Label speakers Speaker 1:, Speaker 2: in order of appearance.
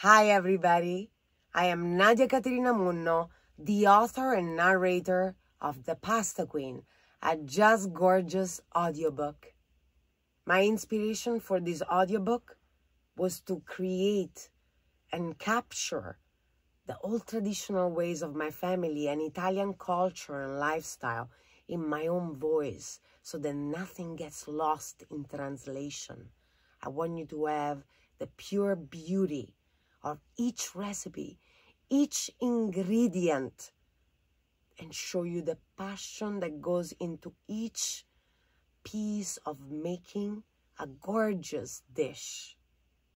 Speaker 1: Hi everybody, I am Nadia Caterina Munno, the author and narrator of The Pasta Queen, a just gorgeous audiobook. My inspiration for this audiobook was to create and capture the old traditional ways of my family and Italian culture and lifestyle in my own voice so that nothing gets lost in translation. I want you to have the pure beauty of each recipe, each ingredient, and show you the passion that goes into each piece of making a gorgeous dish.